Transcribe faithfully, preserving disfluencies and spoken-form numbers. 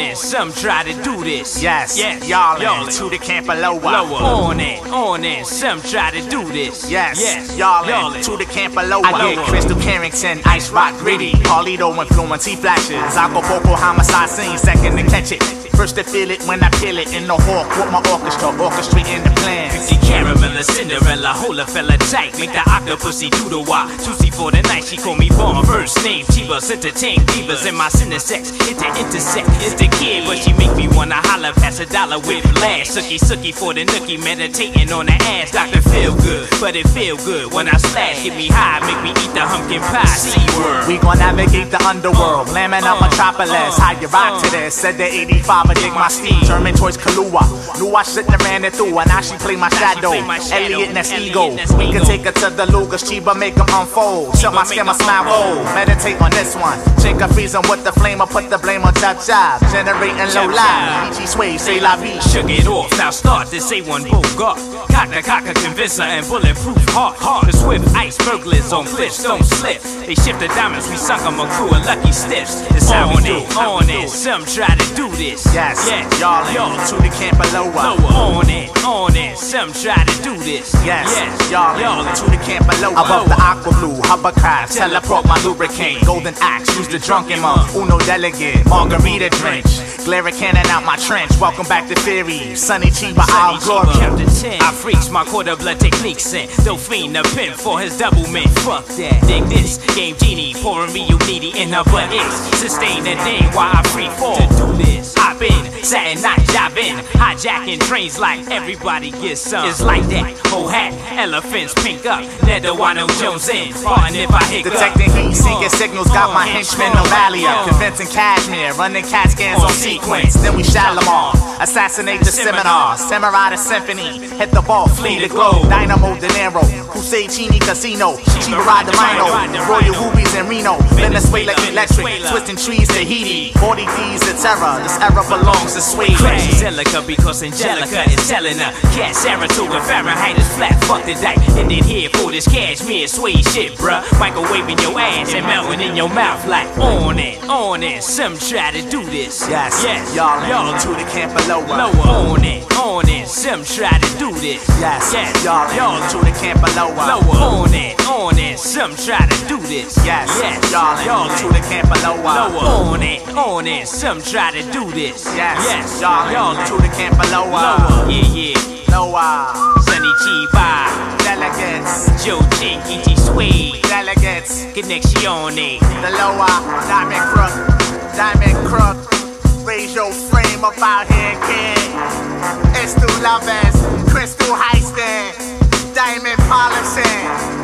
in, some try to do this. Yes, yes, y'all y'all in, to the camp of lower. Lower. On in, on in, some try to do this. Yes, yes, y'all y'all in, to the camp of lower. I get Crystal Carrington, Ice Rock Gritty, Carlito influence, he flashes. Acapulco homicide scene, second to catch it. First to feel it when I kill it in the hawk with my orchestra, orchestrating the plans. The caramel, a Cinderella, hold a fella tight. Make the octopussy do the walk. Juicy for the night, she call me Vaughn. First name, Chivas, entertain divas in my cinesex. It's the intersect, it's the kid, but she make me wanna holler past a dollar with blast. Sookie, sookie for the nookie, meditating on the ass. Doctor feel good, but it feel good when I slash. Get me high, make me eat the pumpkin pie. SeaWorld. We gon' navigate the underworld, lambing up metropolis. How you rock to this? Said the eighty-five, I dig my steed. German toys Kahlua. Knew I shouldn't have ran it through, and now she play my shadow. Elliot Ness ego. We can take her to the Lugas, Chiba, make them unfold. Shut my skin, my smile roll. Meditate on this one. Chink a freeze em with the flame, or put the blame on Chop Chop. Generating low life. Ichi sway, say la vie. Shook it off, now start this A one Bogart. Cock the cocker, convincer, and bulletproof heart. Hard the swift ice burglars on cliffs, don't slip. They shift the diamonds, we sunk them a crew of lucky stiffs. It's how we do, on it. Some try to do this. Yes, yes, y'all in, to the camp of lower. Lower, on it, on it. Some try to do this. Yes, yes, y'all in, to the camp of lower. Above the aqua blue, hovercraft, teleport my lubricant. Golden axe, use the drunken monk. Uno delegate, margarita drench. Glare cannon out my trench. Welcome back to Theory. Sunny Chiba, I'll glory. I freaks my quarter blood techniques in. Delphine the pimp for his double mint. Fuck that. Dig this. Game genie pouring me you needy in her butt is. Sustain the thing while I free fall. To do this. Hop in. Satin night job in. Hijacking trains like everybody gets some. It's like that. Whole hat. Elephants pink up. Nedawano Jones in. Pardon if I hiccup. Detecting heat, seeking signals. Got my henchmen Ovalia. Convincing Cashmere. Running CAT scans on sequence. Then we Shalimar. Assassinate the seminar. Samurai the symphony. Hit the ball. Flee the globe. Dynamo De Niro. Crusade Chini Casino. Chiba ride the Rhino. Royal Rubies in Reno. Venezuela electric. Twisting trees to Haiti. forty D's of terror. This era belongs to Sweden. Angelica because Angelica is telling her. Cat Saratoga Fahrenheit is flat. Fuck the dice. And then here for this cashmere suede shit, bruh. Microwaving your ass and melting in your mouth like on it, on it. Some try to do this. Yes, yes, y'all y'all to the camp of lower. Lower, on it, on it. Some try to do this. Yes, yes, y'all y'all to the camp of lower. Lower, on it, on it. Some try to do this. Yes, yes, y'all y'all to the camp of lower. Lower, on it, on it. Some try to do this. Yes, yes, y'all y'all to the camp of lower. Lower, yeah, yeah. Lower. Sunny Chiba. Delegates. Joe Jinky Suede. Delegates. Connectione. The lower. Diamond crook. Diamond crook. Raise your frame up out here, kid. It's two lovers. Crystal Heiston. Diamond polishing.